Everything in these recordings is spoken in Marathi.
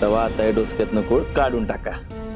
तेव्हा आता हे डोसक्यातनं कोळ काढून टाका.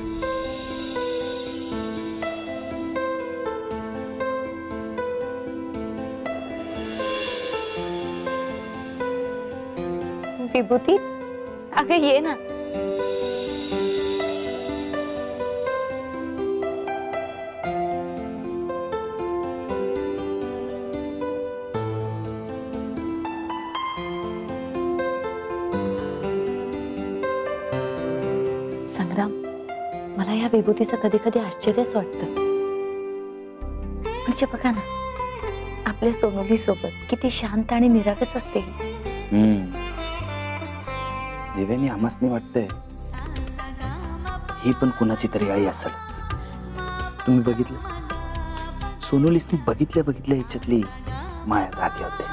विभूती अगं ये ना. संग्राम, मला या विभूतीचं कधी कधी आश्चर्यच वाटतं. म्हणजे बघा ना, आपल्या सोनोली सोबत किती शांत आणि निरागस असते. देवेनी आम्हासनी वाटतंय ही पण कुणाची तरी आई असेलच. तुम्ही बघितलं, सोनोलीसनी बघितल्या बघितल्या याच्यातली माया जागी होते.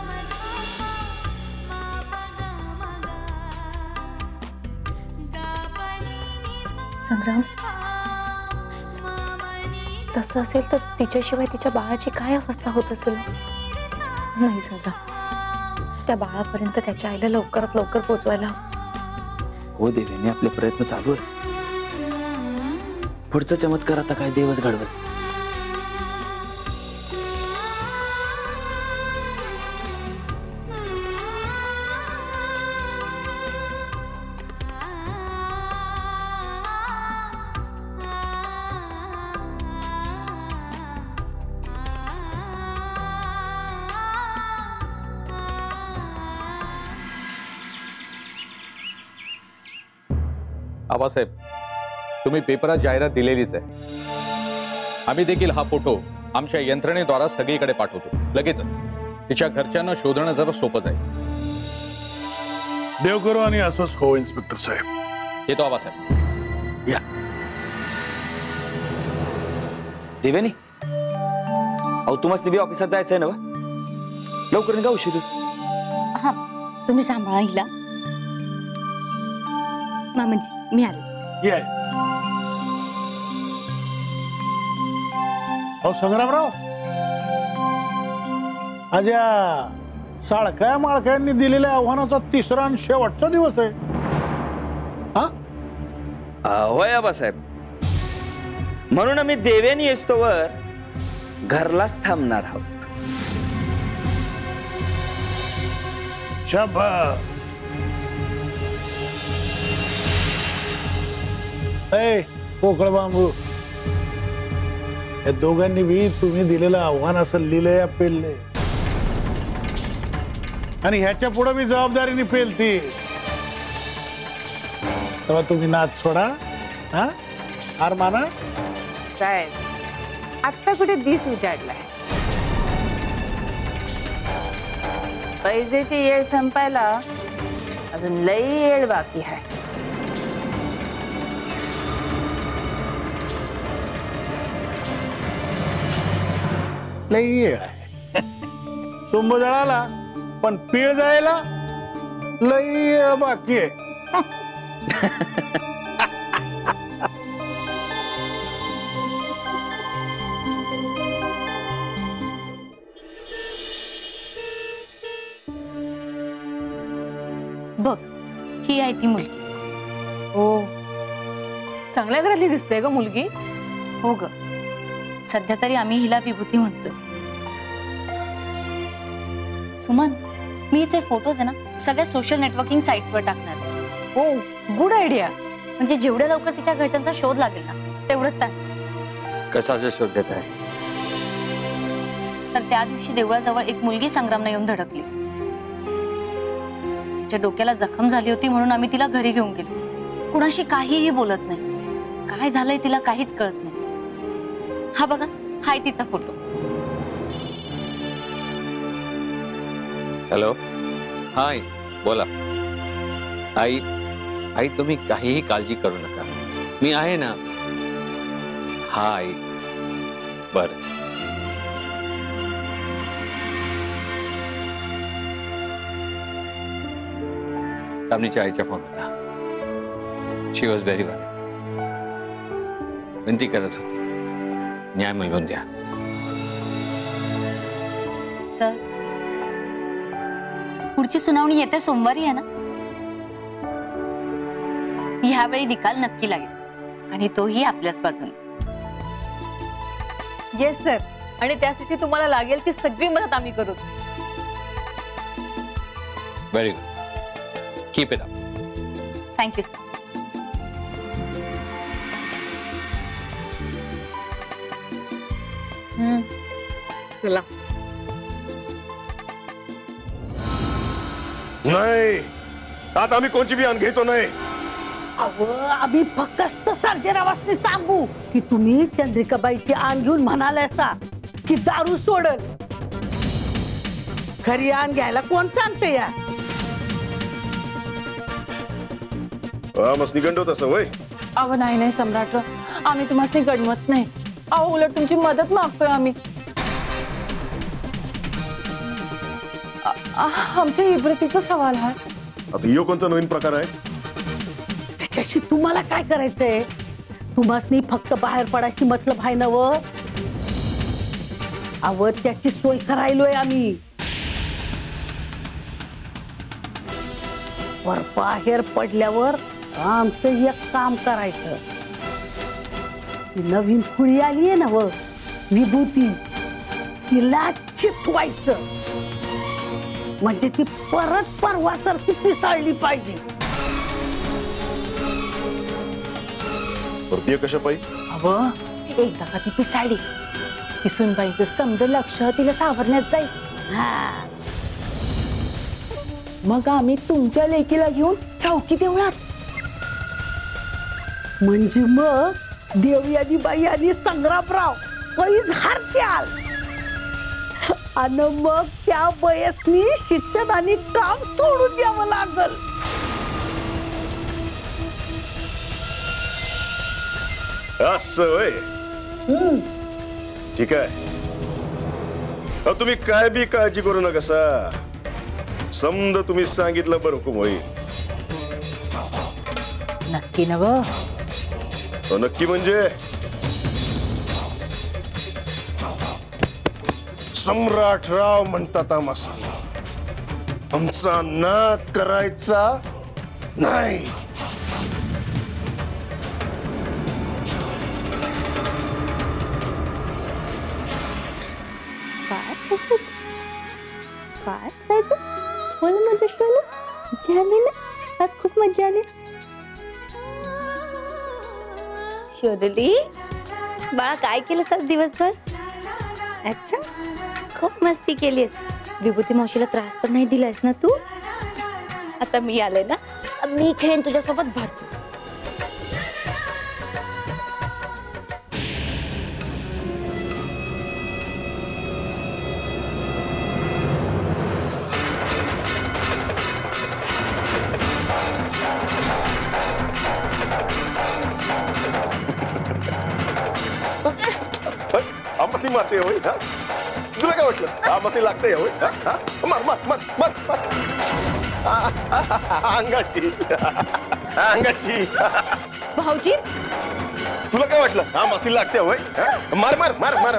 संग्राम, तसं असेल तर तिच्याशिवाय तिच्या बाळाची काय अवस्था होत असेल. नाही संग्राम, त्या बाळापर्यंत त्याच्या आईला लवकरात लवकर पोहोचवायला हवं. हो देवेने आपले प्रयत्न चालू आहे. पुढचा चमत्कार आता काय देवच घडवत. आबासाहेब, तुम्ही पेपरात जाहिरात दिलेलीच आहे. आम्ही देखील हा फोटो आमच्या यंत्रणेद्वारा सगळीकडे पाठवतो. लगेच तिच्या घरच्यांना शोधणं जरा सोपं जाईल. देव करो आणि असंच हो इन्स्पेक्टर साहेब. येतो आबासाहेब. या देवेनी, अहो तुम्हाला बी ऑफिसात जायचंय ना, लवकर निघा, उशीर. हा, तुम्ही सांभाळा हिला. मामाजी, मी आलेच. या. अहो संग्रामराव, आज या साळक्या माळक्यांनी दिलेल्या आव्हानाचा तिसरा आणि शेवटचा दिवस आहे. होय आबासाहेब, म्हणून आम्ही देवेनी येस्तोवर घरलाच थांबणार आहोत. शाबास. पोकळ बांबू, या दोघांनी बी तुम्ही दिलेलं आव्हान असं लिहिलंय या पेलले, आणि ह्याच्या पुढे मी जबाबदारीने पेलती. तेव्हा तुम्ही नाच सोडा. हा, हार माना. साहेब, आता कुठे दिस उजाडलाय. पैजेची येळ संपायला अजून लई येळ बाकी आहे. लई येळ आहे. सोंब जळाला पण पीळ जायला लई येळ बाकी आहे. बघ, ही आहे ती मुलगी. हो, चांगल्या घरातली दिसते ग मुलगी. हो ग, सध्या तरी आम्ही हिला विभूती म्हणतोय. सुमन, मी हिचे फोटोज आहे ना सगळ्या सोशल नेटवर्किंग साइट्सवर टाकणार. हो, गुड आयडिया. म्हणजे जेवढ्या लवकर तिच्या घरच्यांचा शोध लागेल ना तेवढंच चांगलं. कशाचा शोध देत आहे? सर, त्या दिवशी देवळाजवळ एक मुलगी संग्रामने येऊन धडकली. तिच्या डोक्याला जखम झाली होती म्हणून आम्ही तिला घरी घेऊन गेलो. कुणाशी काहीही बोलत नाही. काय झालंय तिला काहीच कळत नाही. हा बघा, हाय तिचा फोटो. हॅलो, हाय, बोला. आई, आई तुम्ही काहीही काळजी करू नका, मी आहे ना. हा आई, बरं. कामनीच्या आईचा फोन होता. She was very well. विनंती करत होती, न्याय मिळवून द्या. सर, पुढची सुनावणी येत्या सोमवारी आहे ना? ह्यावेळी निकाल नक्की लागेल आणि तोही आपल्याच बाजूने. Yes sir. आणि त्यासाठी तुम्हाला लागेल ती सगळी मदत आम्ही करू. Very good. Keep it up. Thank you sir. चला. नाही, आता आम्ही कोणची बी आण घ्यायचो नाही. अहो आम्ही फक्त सर्जेरावासनी सांगू की तुम्ही चंद्रिकाबाईची आण घेऊन म्हणालायसा की दारू सोडल. खरी आण घ्यायला कोण सांगते या? मस्त निघंडो तसं वय. अहो नाही नाही सम्राट, आम्ही तुम्हाला गडमत नाही. अहो उलट तुमची मदत मागतोय आम्ही. आमच्या इब्रतीचा सवाल आहे. आता यो कोणचा नवीन प्रकार आहे? त्याच्याशी तुम्हाला काय करायचंय? तुम्हासनी फक्त बाहेर पडायची मतलब आहे ना व? अव त्याची सोय करायलोय आम्ही. वर बाहेर पडल्यावर आमचं एक काम करायचं. नवीन खुळी आली आहे ना व विभूती, तिला चितवायचं. म्हणजे ती परत परवासारखी पिसाळली पाहिजे. परतीय कशा पायी? अव एकदा का ती पिसाळली ती सुनबाईचं समजा लक्ष तिला सावरण्यात जाईल. हा मग आम्ही तुमच्या लेकीला घेऊन चौकी देवळात. म्हणजे मग देवयानीबाई आणि संग्रामराव पैज हारत्याल आणि मग त्या वयसनी शिक्षण आणि काम सोडून द्यावं लागल. असं होय. ठीक आहे. तुम्ही काय बी काळजी करू नका सा. समजा तुम्ही सांगितलं बरं हुकूम होईल. नक्की नव? नक्की म्हणजे सम्राटराव म्हणतात आम्हाला आमचा नाद करायचा नाही. काय जायचं बोल मजा झाली ना. आज खूप मजा आली. शोधली बाळा काय केलंस आज दिवसभर? अच्छा खूप मस्ती केलीस. विभूती मावशीला त्रास तर नाही दिलायस ना तू? आता मी आले ना, मी खेळेन तुझ्यासोबत भरपूर. मस्ती मारते होय. तुला काय वाटलं? मस्ती लागते होय. मार मार मार मार मार. अंगाची अंगाची. भाऊजी तुला काय वाटलं? मस्ती लागते होय. मार मार मार मार.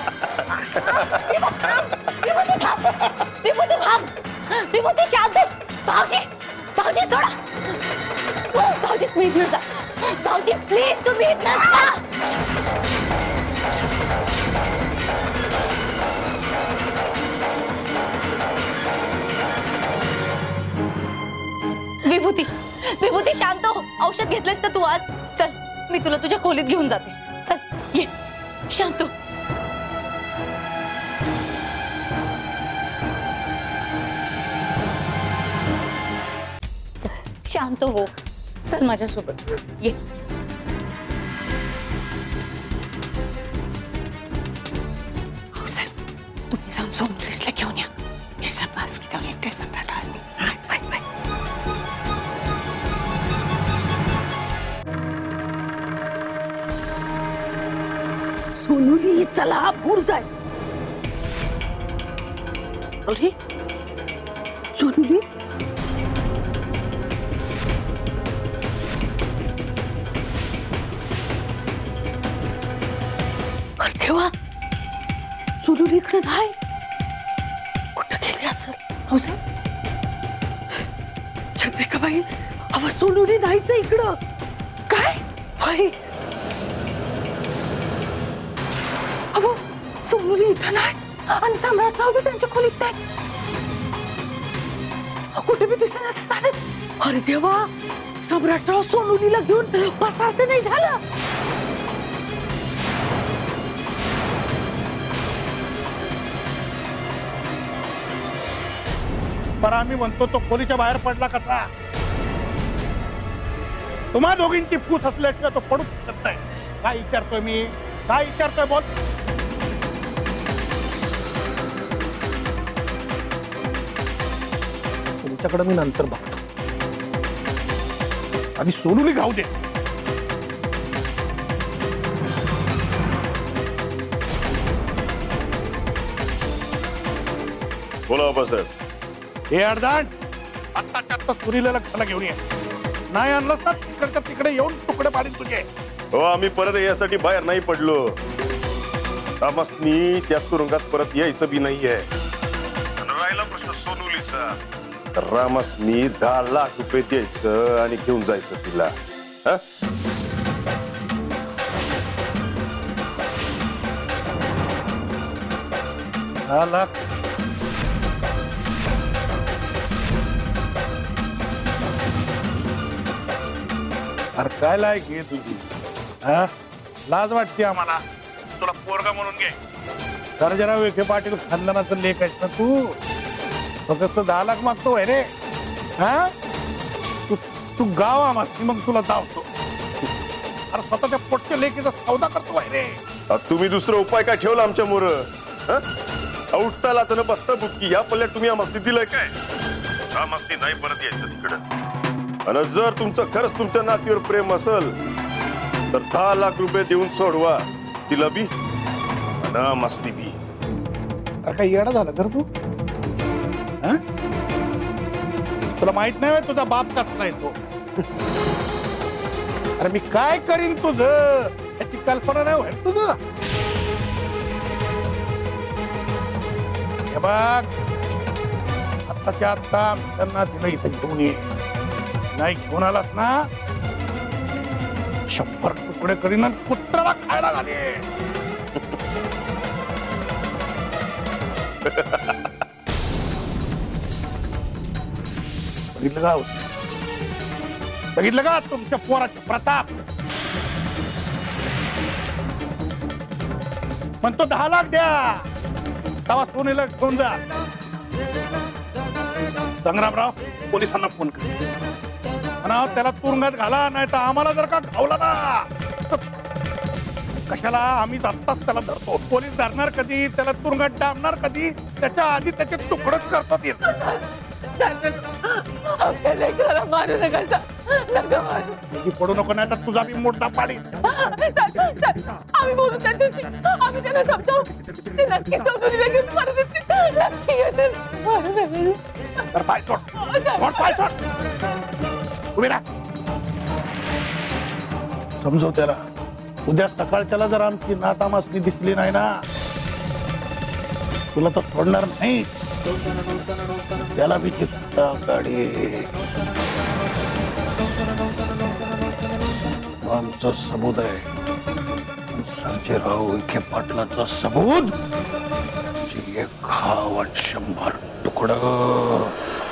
विभूती थांब. विभूती शांत. भाऊजी भाऊजी सोडा. भाऊजी तुम्ही इथून जा. भाऊजी प्लीज तुम्ही इथून जा. विभूती विभूती शांत हो. औषध घेतलंस का तू आज? चल मी तुला तुझ्या खोलीत घेऊन जाते. चल ये शांत हो. चल शांत हो. चल माझ्यासोबत ये. तुम्ही जाऊन सोमवारीसला घेऊन या. याच्यात वास घेऊन येते सम्राट वासनी. Bye bye. सोनुली चला भूर जायचं. अरे सोनुली केव्हा? सोनुली इकडे नाही. कुठं गेली असेल? हो सर चंद्रिकाबाई. अव सोनुली नाहीच इकडं. काय होय अहो सोनूली इथं नाही आणि सम्राटराव बी त्यांच्या खोलीत नाही कुठे बी दिसेना चालत अरे देवा सम्राटराव सोनूलीला घेऊन पसार तर नाही झालं पण आम्ही म्हणतो तो खोलीच्या बाहेर पडला कसा तुम्हा दोघींची फूस असल्याशिवाय तो पडूच शकत नाही काय विचारतोय मी काय विचारतोय बोल तुमच्याकडे मी नंतर बघतो आधी सोनूली घाऊ दे बोला बाबासाहेब. हे अडदाण आत्ताच्या आत्ता सुरीला लक्षाला घेऊन ये नाही आणलंस ना तिकडच्या तिकडे येऊन तुकडे पाडीन तुझे हो आम्ही परत यासाठी बाहेर नाही पडलो रामसनी त्या तुरुंगात परत यायचं बी नाहीये राहिला प्रश्न सोनूलीचा तर रामसनी 10 लाख रुपये द्यायचं आणि घेऊन जायचं तिला हा? 10 लाख अरे काय लायक घे तुझी हा लाज वाटते आम्हाला तुला पोरगा म्हणून घे तर जरा विखे पाटील खानदानाचं लेख आहेस ना तू फक्त 10 लाख मागतोय रे हा तू गाव आम्हाला मग तुला धावतो अरे स्वतःच्या पोटच्या लेखीचा सौदा करतोय रे तुम्ही दुसरा उपाय काय ठेवला आमच्या मोर उठता लातन बसता बुक्की या पल्ल्यात तुम्ही आमस्ती दिलंय काय आमस्ती नाही परत यायचं तिकडं आणि जर तुमचं खरंच तुमच्या नातीवर प्रेम असेल तर 10 लाख रुपये देऊन सोडवा तिला बी आणि मस्ती बी अरे काय येडा झाला तर तू तुला माहित नाही तुझा बाप कसला येतो अरे मी काय करीन तुझं याची कल्पना नाही होईल तुझं हे बघ आत्ताच्या आत्ता त्यांना तिला इथे घेऊन ये नाही घेऊन आलास ना 100 तुकडे करीन आणि कुत्र्याला खायला घाले बघितलं का तुमच्या पोराचे प्रताप म्हणतो 10 लाख द्या तवा सोनीला घेऊन जा संग्रामराव पोलिसांना फोन कर आणि त्याला तुरुंगात घाला नाही तर आम्हाला जर का घावला ना कशाला आम्ही आत्ताच त्याला धरतो पोलीस धरणार कधी त्याला तुरुंगात डांबणार कधी त्याच्या आधी त्याचे तुकडच करतो मारू नका पडू नको नाही तर तुझा बी मोठा पाडी आम्ही बोलू त्या दिवशी आम्ही त्यांना समजावू ते नक्की सोनूलीला घेऊन परत येतील नक्की येतील मारू नका तर पाय सोड सोड पाय सोड उभी राहा समजव त्याला उद्या सकाळच्याला जर आमची नातामासनी दिसली नाही ना तुला तर सोडणार नाही त्याला बी चित्ता गाडी आमचा सबूत आहे सर्जेराव विखे पाटलाचा सबूत जी 100 तुकडं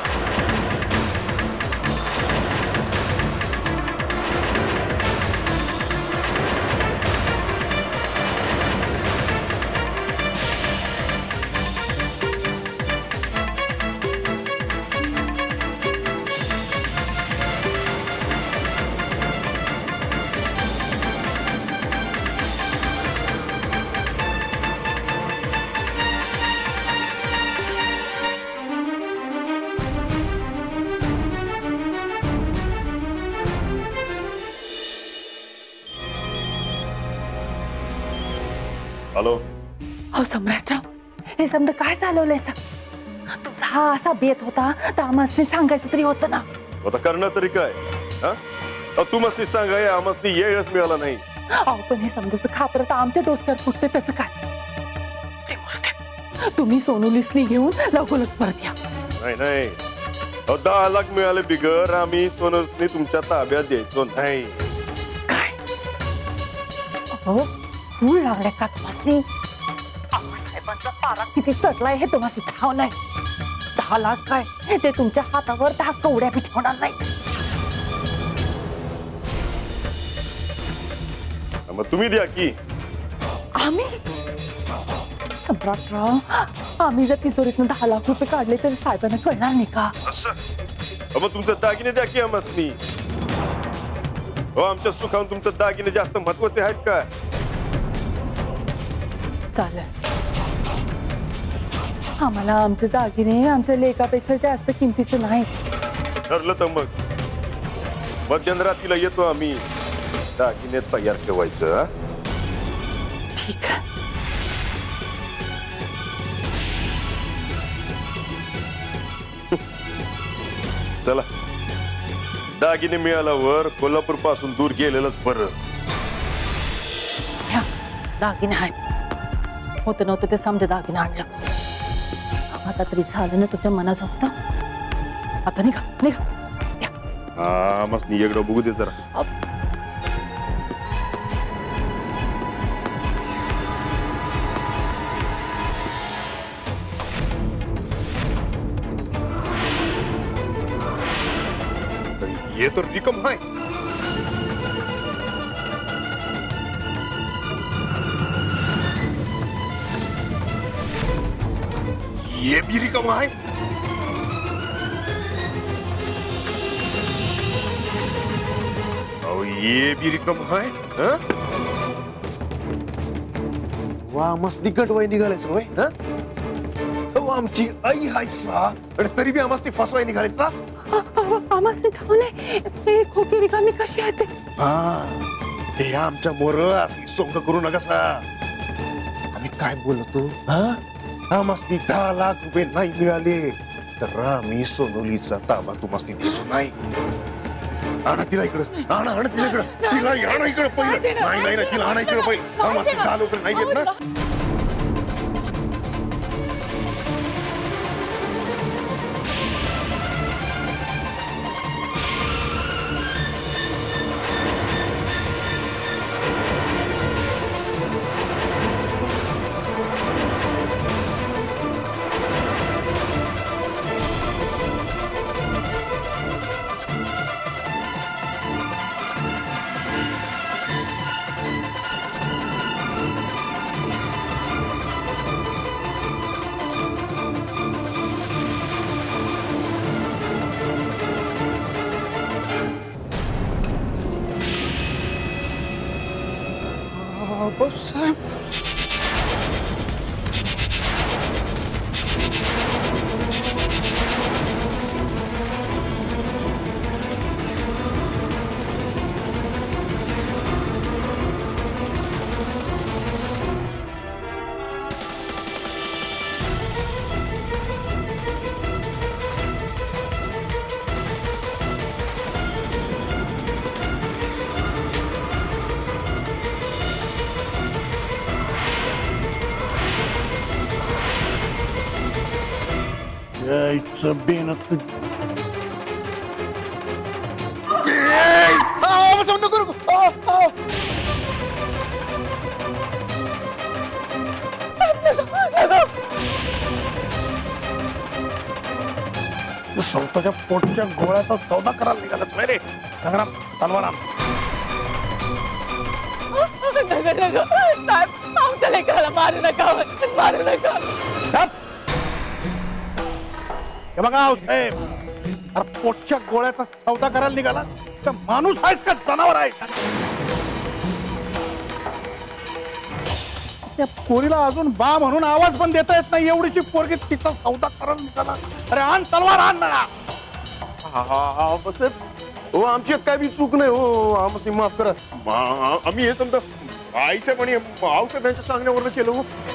हॅलो हो सम्राटराव हे समजा काय चालवलंय सर तुमचा हा असा बेत होता तर आम्हाला सांगायचं तरी होतं ना आता करणं तरी काय तू मस्ती सांगाय आमस्ती येळच मिळाला नाही अहो पण हे समजायचं खापर तर आमच्या डोसक्यात फुटते त्याचं काय ते मरते तुम्ही सोनूलीसनी घेऊन लगोलग परत या नाही नाही 10 लाख मिळाले बिगर आम्ही सोनूलीसनी तुमच्या ताब्यात द्यायचो नाही अगं खूळ लागलाय का तुम्हाला? साहेबांचा पारा किती चढलाय हे तुम्हाला ठाव नाही. 10 लाख काय ते तुमच्या हातावर 10 कवड्या बी ठेवणार नाही. मग तुम्ही द्या की. आम्ही सम्राटराव, आम्ही जर तिजोरीतून 10 लाख रुपये काढले तर साहेबांना कळणार नाही का? असं मग तुमचं दागिने द्या की आम्हासनी. हो, आमच्या सुखावून तुमचं दागिने जास्त महत्वाचे आहेत का? चालेल, आम्हाला आमचे दागिने आमच्या लेखापेक्षा जास्त किमतीचे नाही. ठरलं तर मग मध्यरात्रीला येतो आम्ही. दागिने तयार ठेवायचं. हा? ठीक आहे. चला, दागिने मिळाल्यावर कोल्हापूर पासून दूर गेलेलंच बरं. ह्या, दागिने आहेत. होतं नव्हतं ते समजे दागिने आणलं. आता तरी झालं ना तुझ्या मनात होतं. आता निघा निघा. हा, मस्त इकडं बघू दे जरा. ये तर रिकम आहे. ये भी रिकम आहे. और ये भी रिकम है. हाँ? वा, मस्त दिग्गट वय निघालायचं होय. हाँ? तो आमची आई हाय सा, आणि तरी बी आम्हाला फसवाय निघालायचा. आम्हाला ठाव नाही ते खोटी रिकामी कशी आहे ते. हा, हे आमच्या मोर असली सोंग करू नका सा. आम्ही काय बोलतो? हा, आम्हाला 10 लाख रुपये नाही मिळाले तर आम्ही सोनोलीचा ताबा तुम्हाला द्यायचो नाही. आणा तिला इकडं. आणा तिला इकडं. तिला आणा इकडं पहिलं. नाही नाही तिला आणा इकडं पहिलं. आम्हाला 10 लोक नाही देत ना. साहेब, यायचं बेन स्वतःच्या पोटच्या गोळ्याचा सौदा करायला निघालाच रे संग्राम तलवाराम. आमच्या लेकराला मारू नका, मारू नका. हे बघा साहेब, अरे पोटच्या गोळ्याचा सौदा करायला निघाला तर माणूस आहेस का जनावर आहे? त्या पोरीला अजून बा म्हणून आवाज पण देता येत नाही. एवढीची पोरगी तिचा सौदा करायला निघाला. अरे आण तलवार आण ना. हो, आमची काय बी चूक नाही. हो, आम्हाला माफ करा. आम्ही हे समजा आईसाहेब आणि आऊसाहेबांच्या सांगण्यावरनं केलं. हो,